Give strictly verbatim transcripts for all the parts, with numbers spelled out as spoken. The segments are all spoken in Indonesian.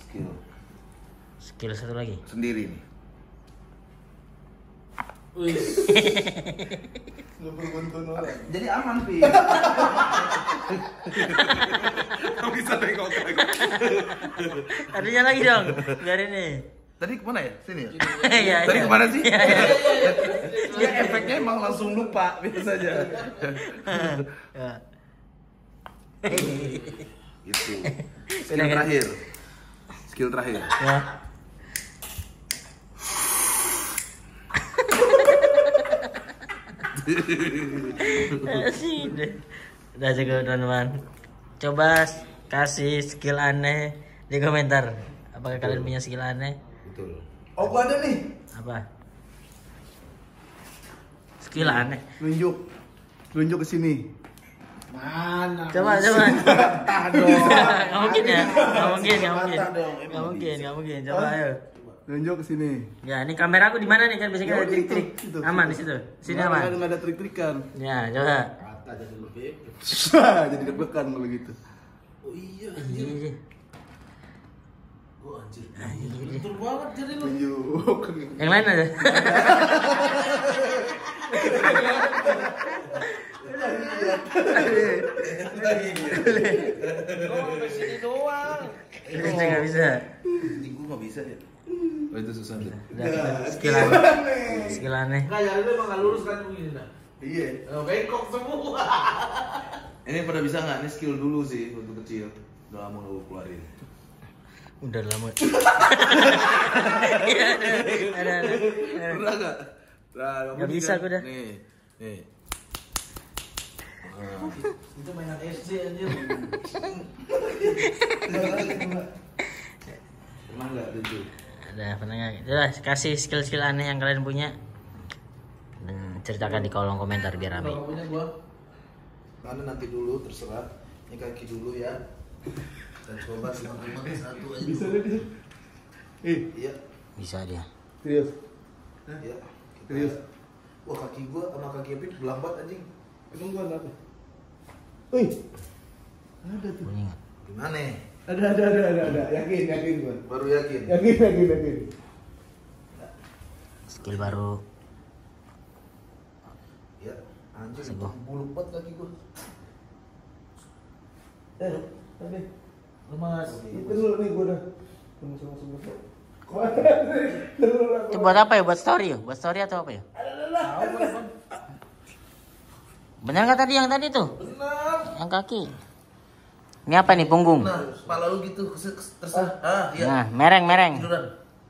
skill. Skill satu lagi. Sendiri nih. Wih. Lu berguntun orang. Jadi aman, Pi. Kamu bisa tengok aku. Tadinya lagi dong. Biar ini. Tadi kemana ya? Sini ya? Iya. Tadi kemana sih? Iya, iya. Ya efeknya emang langsung lupa, biasa aja. Ya. Gitu. Skill terakhir. Skill terakhir. Ya. Sih, udah. Udah cukup teman-teman. Coba kasih skill aneh di komentar. Apakah kalian punya skill aneh? Betul. Oh, gua ada nih. Apa? Skill aneh. Nunjuk. Nunjuk ke sini. Mana? Coba, coba. Tahan dong. Nggak mungkin ya? Nggak mungkin, nggak mungkin. Patah dong. Nggak mungkin, nggak mungkin. Coba ayo. Nunjuk ke sini. Ya, ini kamera aku di mana nih kan biasanya Ya, ada trik-trik. itu, itu, Aman di situ. situ. Sini Nggak aman. ada- nggak ada trik-trikan. Ya, coba. Kata jadi lebih. Jadi deg-degan kalau gitu. Oh iya. Iya. Oh anjir. Betul banget jadi lu. Nunjuk. Yang lain aja. Gua sampai sini doang. Ini nggak bisa. Jadi gua nggak bisa ya. Oh itu susah tuh. Udah, skill aneh. Skill aneh. Enggak, ya lu emang enggak lurus kan begini dah. Iya. Oh, bengkok semua. Ini pada bisa nggak? Ini skill dulu sih untuk kecil. Udah lama lu keluarin. Udah lama. Iya, ada, ada, ada. Pernah nggak? Nah, kamu Nggak nih bisa kan. gua dah. Nih, nih. Itu mainan S D anjir. Pernah nggak tuh? Ada pernah nggak? Coba kasih skill-skill aneh yang kalian punya. Dan ceritakan di kolom komentar biar rame. Kalau punya gua, karena nanti dulu terserah. Ini kaki dulu ya. Dan coba cuma satu aja. Bisa dulu. deh. Eh, Iya, Bisa dia. serius. iya. Serius. Wah kaki gua sama kaki Epit belambat anjing. Emang gua ada apa? Wih. Ada tuh. Bunyi nggak? Gimana? Ada ada ada ada ada. Yakin yakin gua. Baru yakin. Yakin yakin yakin. Skill baru. Ya, anjir. Segoh. Bulu banget kaki gua. Eh, tadi. Lemas. Itu dulu nih gua udah. Tunggu sama sama. Itu buat apa ya? Buat story ya? Buat story atau apa ya? Tahu kan, Bang? Benar nggak tadi yang tadi tuh? Benar. Yang kaki. Ini apa nih punggung? Nah, kepala lu gitu terserah. Ah, iya. Nah, mereng mereng. Tiduran.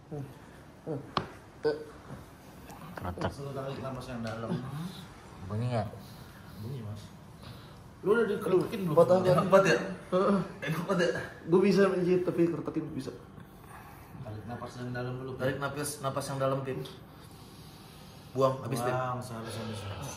Kerotak. Suruh tarik napas yang dalam. Bunyi nggak? Bunyi, Mas. Lu udah dikerukin belum? Potong. Enak banget ya? Enak banget ya? Gua bisa menjit tapi kertakin bisa. Tarik napas yang dalam dulu. Tarik napas napas yang dalam, Pip. Buang habis, Pip. Bang, salah salah salah.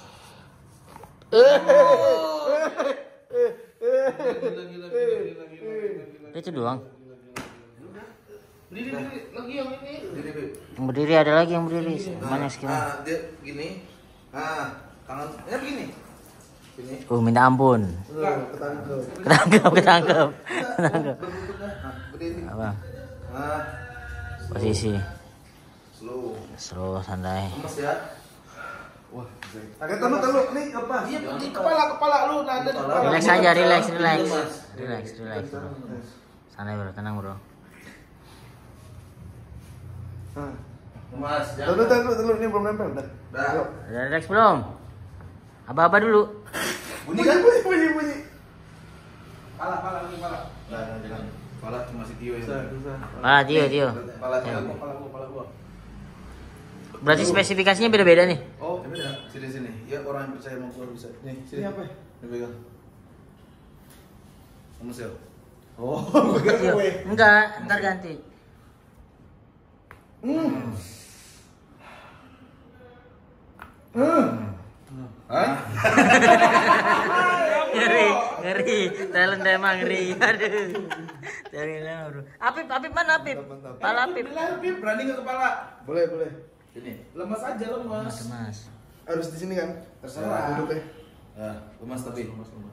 Gila gila gila gila gila. Itu doang. Berdiri berdiri lagi yang ini. Jadi, Pip. Yang berdiri ada lagi yang berdiri. Mana skillnya? Ah, dia gini. Ah, tangan ya begini. Gini. Oh, minta ampun. Enggak, ketangkep. Ketangkep, ketangkep. Ketangkep. Berlutut dah. Nah, berdiri. Apa? Nah, Posisi. slow. Slow, santai. Lemes ya. Wah, agak tahu tahu nih apa? Iya, di kepala kepala lu nada di kepala. Relax aja, relax, relax. Lemas. Relax, relax, bro. Santai, bro. Tenang, bro. Ah. Mas, Tahu tahu tahu ini belum nempel udah. Dah. Udah relax belum? Aba-aba dulu. Bunyi kan? Bunyi bunyi bunyi. Pala pala lagi pala. Nah, jangan. Pala cuma si Tio Bisa yang. bisa. Ah, Tio, Tio. Pala cuma gua. Pala gua pala gua. Berarti spesifikasinya beda-beda nih. Oh, ini beda. Sini sini. Ya orang yang percaya mau keluar bisa. Nih, sini. Ini apa? Ini pegang. Kamu sel. Oh, Tio. Enggak, ntar ganti. Hmm. Hah? Ngeri, ngeri. Talent emang ngeri. Aduh. Dari mana, bro? Apip, Apip mana Apip? Pala Apip. Bilang Pip, berani ke kepala. Boleh boleh. Sini. Lemas aja lemas. Mas, mas. Harus di sini kan? Terserah. Duduk deh. Ah, lemas tapi. Lemas lemas.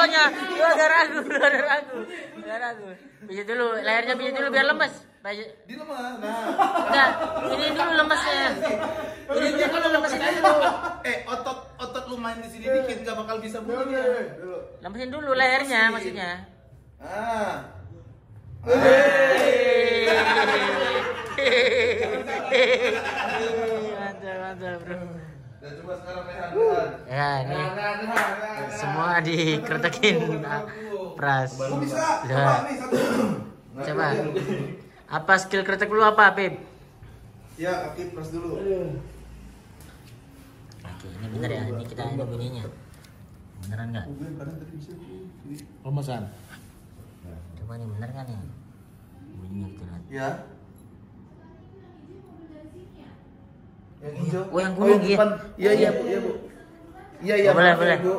pokoknya. Lu ada ragu, lu ada ragu. Ada ragu. Pijit dulu, lehernya pijit dulu biar lemes. Pijit. Di lemas. Nah. Enggak, ini dulu lemesnya. Ini dulu lemesin dulu. Eh, otot otot lu main di sini dikit gak bakal bisa bunyi. Dulu. Lemesin dulu lehernya maksudnya. Ah. Mantap, mantap, bro. Dan coba sekarang lehan, lehan. Ya, ini Lehan, lehan, lehan. semua dikretekin Pras. Gua bisa. Ya. Coba nih satu. Nah, Coba. kemudian. Apa skill kretek lu apa, Pip? Ya, kaki pras dulu. Oke, ini bener ya. Ini kita ini bunyinya. Beneran nggak? Lemesan. Coba nih bener kan nih? Bunyinya kita lihat. Ya. Yang hijau. Oh, yang kuning ya? Iya, iya, Bu, iya, Bu. Iya, iya. Oh, boleh, maaf ya, boleh. Bu.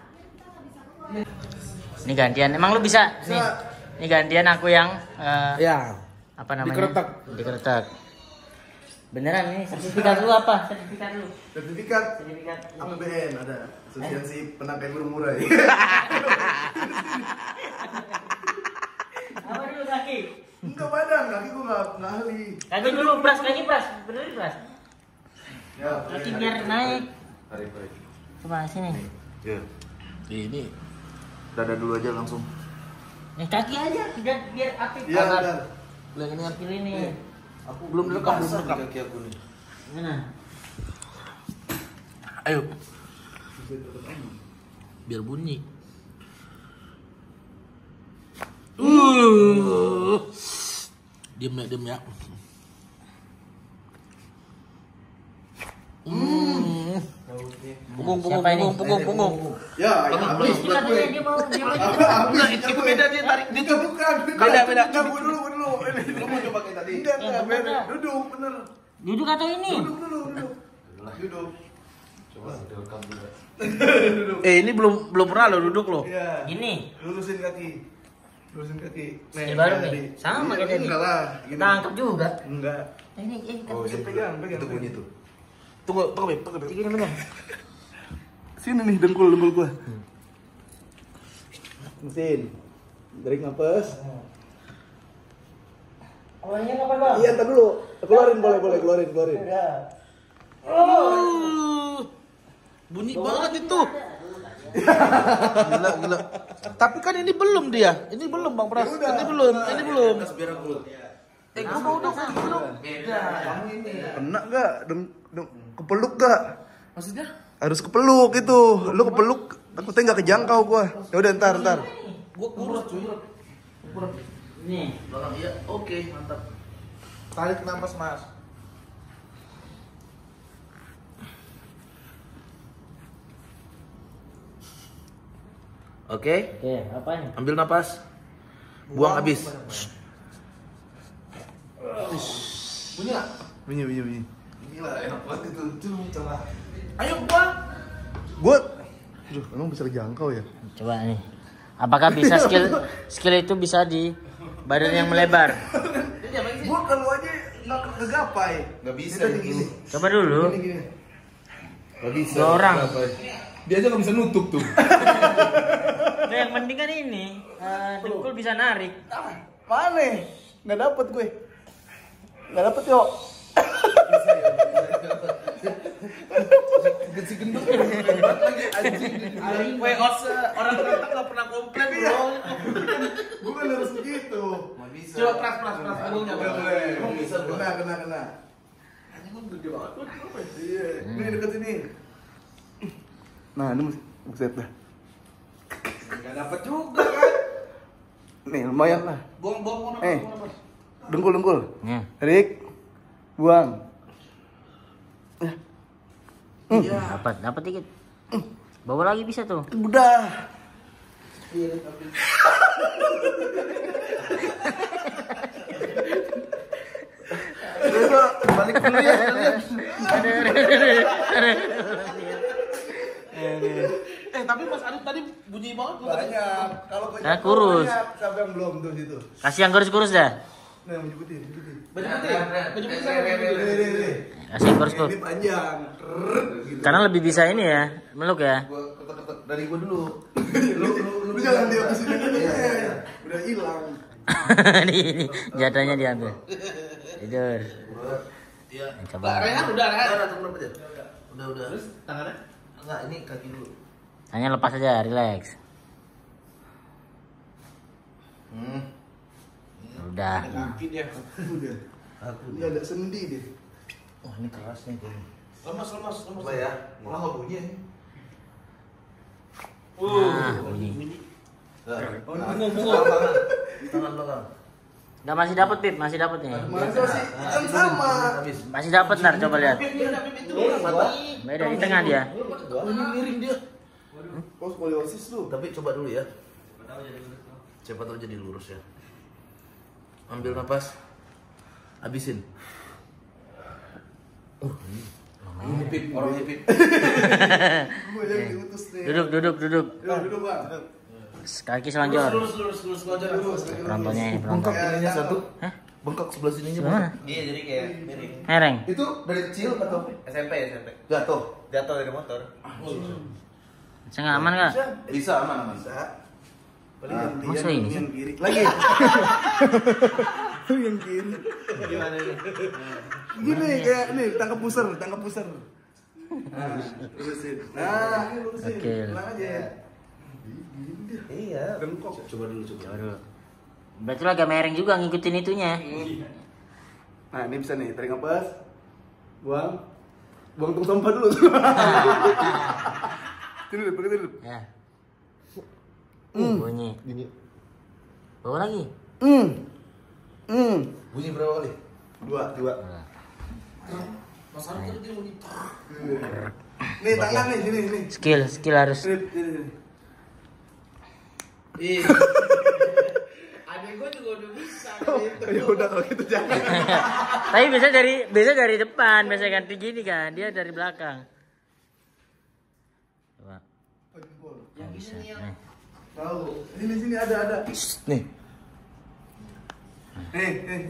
Ini gantian. Emang lu bisa? Bisa. Nih. Ini gantian aku yang eh, Ya. apa namanya? Dikeretek. Dikeretek. Beneran nih, sertifikat lu apa? Sertifikat lu. Sertifikat Sertifikat A P ini. B N ada. Asosiasi Penangkai Burung Murai. Apa dulu kaki? Enggak badan, kaki gua enggak enggak ahli. Kaki dulu, Pras, kaki Pras. Benerin, Pras. Ya, Kaki biar naik. Tarik, tarik. Coba sini. Ya. Ini Dada dulu aja langsung. Eh, kaki aja, biar biar aktif. Iya, Angkat. benar. lah ini kan Pilih nih. Aku Belum direkam, belum basah direkam. di kaki aku nih. Mana? ayo biar bunyi. Uh. Diam ya, diam ya. Hmm. Punggung, punggung, Siapa ini? punggung, punggung, punggung. Ya, ya, Bang, habis. Ini katanya dia mau dia mau. Enggak, itu beda dia tarik dia Itu bukan. Beda, beda. Enggak, gua dulu, gua dulu. Ini, lu mau coba kayak tadi? Enggak, Ya, enggak, bener. beda. Duduk, bener. Duduk atau ini? Duduk dulu, duduk. Duduk. Coba direkam dulu. Eh, ini belum belum pernah lo duduk lo. Iya. Gini. Lurusin kaki. Lurusin kaki. Skill baru kayak nih. tadi. Sama Iya, kayak tadi. Enggak lah. Gini. Tangkap juga. Enggak. Nah, ini eh Oh, kan ini pegang, pegang. Itu bunyi tuh. Tunggu, tunggu, Beb, tunggu, Beb. gini bener. Sini nih dengkul dengkul gua. Mesin. Tarik nafas. Awalnya apa, Bang? Iya, ntar dulu. Keluarin boleh, boleh, keluarin, keluarin. Oh. Bunyi banget itu. Gila, gila. Tapi kan ini belum dia. Ini belum Bang Pras. Ini belum, ini belum. Biar aku. Eh, gua mau dong, belum. Kena enggak? Deng, deng, kepeluk enggak? Maksudnya? Harus kepeluk itu. Lu kepeluk takutnya enggak kejangkau gua. Ya udah ntar ntar. Gua kurus cuy. Nih. Belakang iya. Oke, mantap. Tarik nafas, Mas. Oke, Oke, apanya? ambil nafas. Buang habis. Bunyi nggak? Bunyi bunyi bunyi. Gila enak banget itu. Coba coba. Ayo buang. Gua aduh, emang bisa kejangkau ya? Coba nih. Apakah bisa skill skill itu bisa di badan yang melebar? Gua kalau aja enggak kegapai. Enggak bisa gini. Coba dulu. Gini gini. Enggak bisa. Dua orang. Dia aja nggak bisa nutup tuh. Nah, yang penting kan ini eh, dengkul bisa narik. Mana? Enggak dapet gue. Enggak dapet yo. Si gendut lagi anjing. Weh, orang ternyata nggak pernah komplain bro. Gue kan harus begitu. Enggak bisa. Coba pras pras pras punggungnya. Boleh boleh. Emang bisa bro. Kena kena kena. Anjing gua gede banget. Iya. Ini dekat sini. Nah, ini buset dah. Nggak dapet juga kan? Nih, lumayan lah. Buang buang buang Eh. nafas, buang nafas. Dengkul dengkul. Nih. Tarik. Buang. Iya. Dapat, dapat dikit. Bawa lagi bisa tuh. Udah. Udah, balik dulu ya kalian. Eh tapi Mas Arif tadi bunyi banget loh. Banyak. Kalau Nah, kurus. banyak. Siapa yang belum tuh situ? Kasih yang kurus-kurus dah. Nah, yang menyebutin, menyebutin. Baju putih. Baju putih sama baju putih. Nih, nih, nih. Kasih yang kurus-kurus. Ini panjang. Trrrt, gitu. Karena lebih bisa ini ya, meluk ya. Gua ketek-ketek dari gua dulu. Lu lu lu jangan dihabisin aja. Iya, iya, iya. Udah hilang. Nih, ini jatuhnya diambil. Tidur. Iya. Coba. Rehan udah, Rehan. Udah, tunggu aja. Udah, udah. Terus tangannya? Enggak, ini kaki dulu. Hanya lepas aja, relax. Hmm. Udah. Kaki dia. Udah. Aku. Ini ada sendi deh. Wah, ini keras nih kayaknya. Lemas, lemas, lemas. Coba ya. Malah nggak bunyi. Nah, bunyi. Nah, Oh, nah, bunyi. tangan, tangan. Tangan belakang. Nggak, masih dapat Pip, masih dapat nih. Masa sih? Kan sama. Habis. Masih dapat ntar, coba lihat. itu. Beda di tengah dia. Oh, ini miring dia. Oh, skoliosis lu. Tapi coba dulu ya. Siapa tahu jadi lurus ya. Ambil napas. Habisin. Oh, ini. Ini Pip, orangnya Pip. Gue yang diutus nih. Duduk, duduk, duduk. Duduk, duduk, Bang. Kaki selonjor. Lurus, lurus, lurus, lurus aja. Lurus. Penontonnya, Bengkak penonton. ininya satu. Hah? Bengkak sebelah sininya. Sebelah mana? Iya, jadi kayak miring. Hereng. Itu dari kecil atau S M P, S M P. jatuh? Jatuh dari motor. Saya nggak aman nggak? Bisa, aman, aman. Bisa. Paling Ah, gantian masa lu ini yang sih? kiri. Lagi. Lu yang kiri. Gimana ini? Gini kayak nih, tangkap pusar, tangkap pusar. Nah, lurusin. Nah, ini lurusin. Oke. Tenang aja. Iya. Bengkok. Coba dulu, coba. Coba dulu. Berarti lo agak mereng juga ngikutin itunya. Nah, ini bisa nih, tarik nafas. Buang. Buang tong sampah dulu. Tidur, pakai tidur. Ya. Hmm. Bunyi. Gini. Bawa lagi. Hmm. Hmm. Bunyi berapa kali? Dua, dua. Nah. Masalah itu dia mau Nih, tangan nih, sini, sini. Skill, skill harus. Sini, sini, sini. Iya. Adek gue juga udah bisa. Ya udah kalau gitu jangan. Tapi biasa dari biasa dari depan, biasa ganti gini kan. Dia dari belakang. Coba. Nggak bisa. Nih. Tahu. Sini, sini ada, ada. Nih. Nih, nih.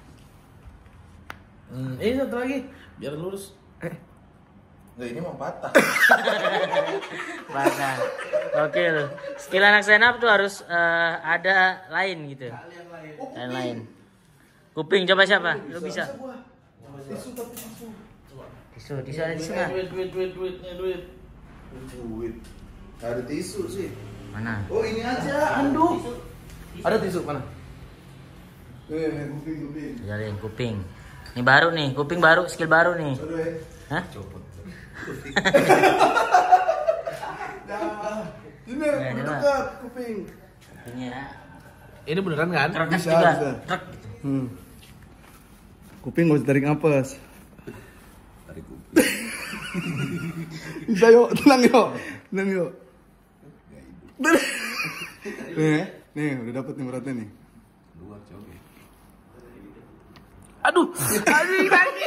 Hmm, ini satu lagi biar lurus. Nggak, ini mau patah. Bahkan. Oke loh. Skill anak stand up tuh harus eh, ada lain gitu. Lain lain. Kuping coba siapa? Lu bisa. Tisu tapi tisu. Tisu, tisu ada tisu nggak? Duit, duit, duit, duit, nih duit. Duit. Nggak ada tisu sih. Mana? Oh, ini aja, handuk. Ada tisu mana? Nih, nih, kuping, kuping. Jalin kuping. Ini baru nih, kuping baru, skill baru nih. Aduh, eh. Hah? Copot. Dah. Ini, Nah, udah ini dekat kuping. Kupingnya Ini beneran kan? truk Bisa, juga. bisa. Truk gitu. Hmm. Kuping nggak usah tarik napas. Tarik kuping. Bisa yuk, tenang yuk, tenang yuk. Nih, nih udah dapet nih beratnya nih. Dua, coba. Aduh, aduh lagi.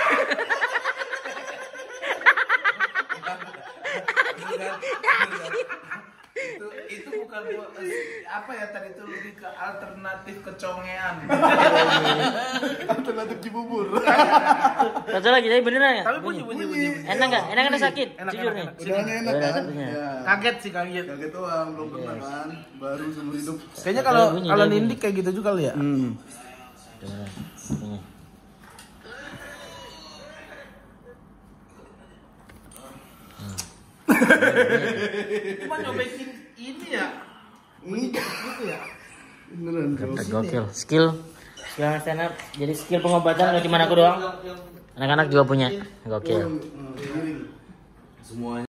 itu itu bukan buat apa ya tadi itu lebih ke alternatif kecongean. Alternatif Cibubur. Satu lagi, tapi beneran ya? Tapi bunyi bunyi bunyi. Enak nggak? Enak nggak sakit? Enak, Jujur enak, nih. enak. Udah enak Udah kan? satunya. Ya. Kaget sih kaget. Kaget doang, belum pernah kan? Baru seumur hidup. Kayaknya kalau Bunyi, kalau bunyi. nindik kayak gitu juga kali ya. Hmm. Coba. Ini. Cuma nyobekin ini ya. Enggak. Gitu ya. Beneran. Mantap, gokil. Skill. Skill anak stand up. Jadi skill pengobatan nggak cuma aku doang. Anak-anak juga punya. Gokil. Hmm, miring. Semuanya.